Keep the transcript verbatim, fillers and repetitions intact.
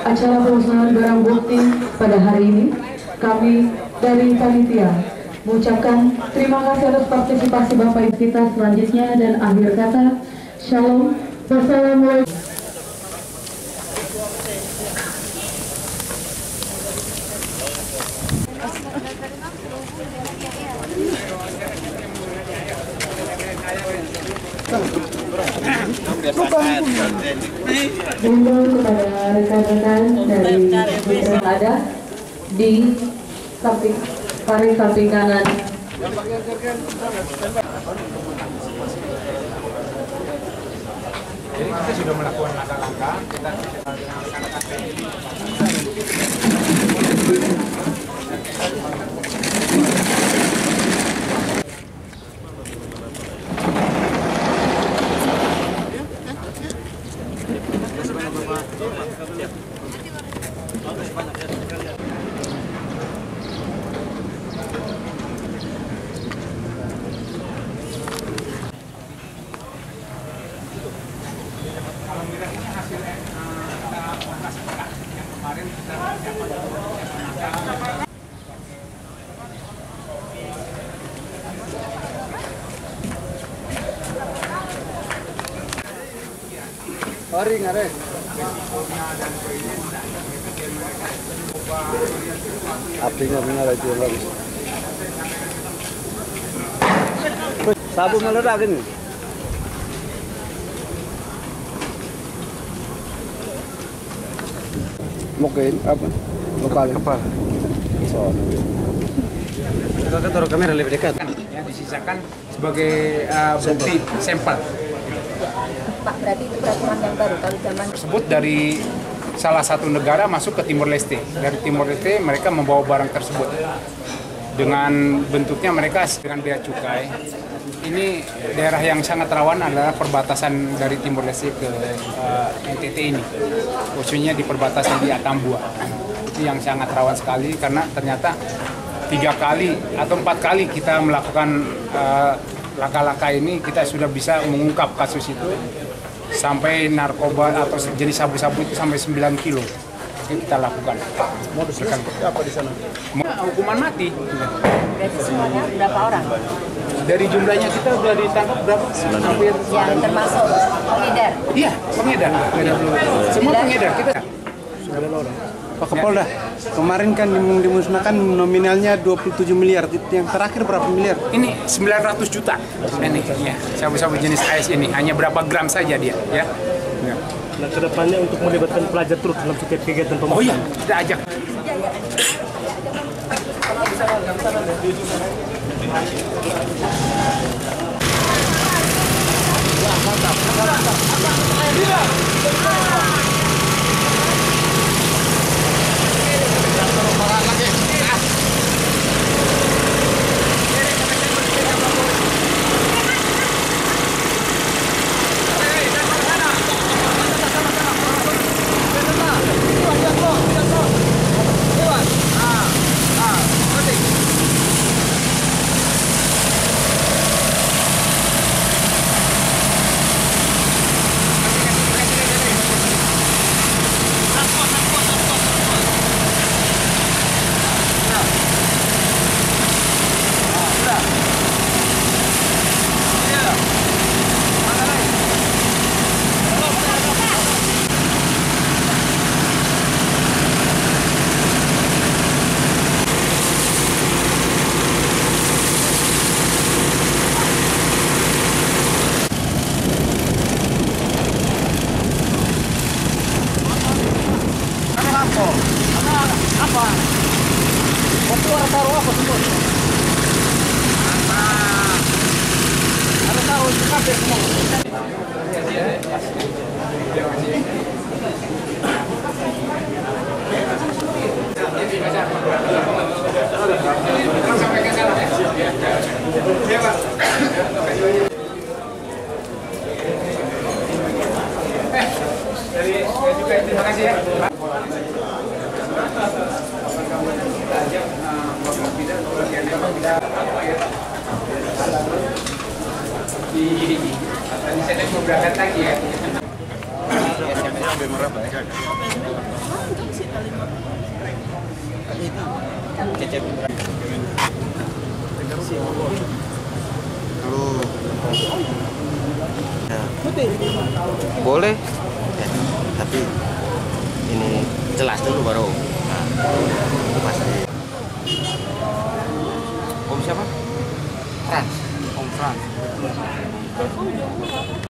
acara pemusnahan barang bukti pada hari ini, kami dari panitia mengucapkan terima kasih atas partisipasi Bapak Ibu kita selanjutnya, dan akhir kata, Shalom, wassalamualaikum. Himbau kepada rekan-rekan dari yang ada di samping paling samping kanan. Jadi kita sudah melakukan langkah-langkah, kita Hari ngare. Api nggak benar aja lagi. Sabu meledak ini. Mungkin apa? Lokal kepala. So. kita taruh kamera lebih dekat. Yang disisakan sebagai uh, bukti sampel. Pak, berarti itu peraturan yang baru kalau zaman Tersebut dari salah satu negara masuk ke Timor Leste. Dari Timor Leste mereka membawa barang tersebut dengan bentuknya mereka dengan bea cukai. Ini daerah yang sangat rawan adalah perbatasan dari Timor Leste ke uh, N T T ini, khususnya di perbatasan di Atambua. Itu yang sangat rawan sekali karena ternyata tiga kali atau empat kali kita melakukan uh, langkah-langkah ini, kita sudah bisa mengungkap kasus itu sampai narkoba atau jenis sabu-sabu itu sampai sembilan kilo. Itu kita lakukan. Modusnya seperti apa di sana? Hukuman mati. berarti semuanya berapa orang? Dari jumlahnya kita sudah ditangkap berapa? Hampir. Yang termasuk pengedar? Iya, pengedar. Semua pengedar kita. sembilan orang. Pak Kapolda, kemarin kan dimusnahkan nominalnya dua puluh tujuh miliar. Yang terakhir berapa miliar? Ini sembilan ratus juta. Ini ya, sabu-sabu jenis A S ini hanya berapa gram saja dia, ya. Ya. Nah, kedepannya untuk melibatkan pelajar terus dalam setiap kegiatan pemusnahan. Oh iya, kita ajak. Terima kasih ya. Di tadi saya mau berangkat lagi ya. Cecep. Halo. Ya. Boleh. Ya, tapi ini jelas dulu baru. Nah, pasti. Om siapa? Frans. Om Frans.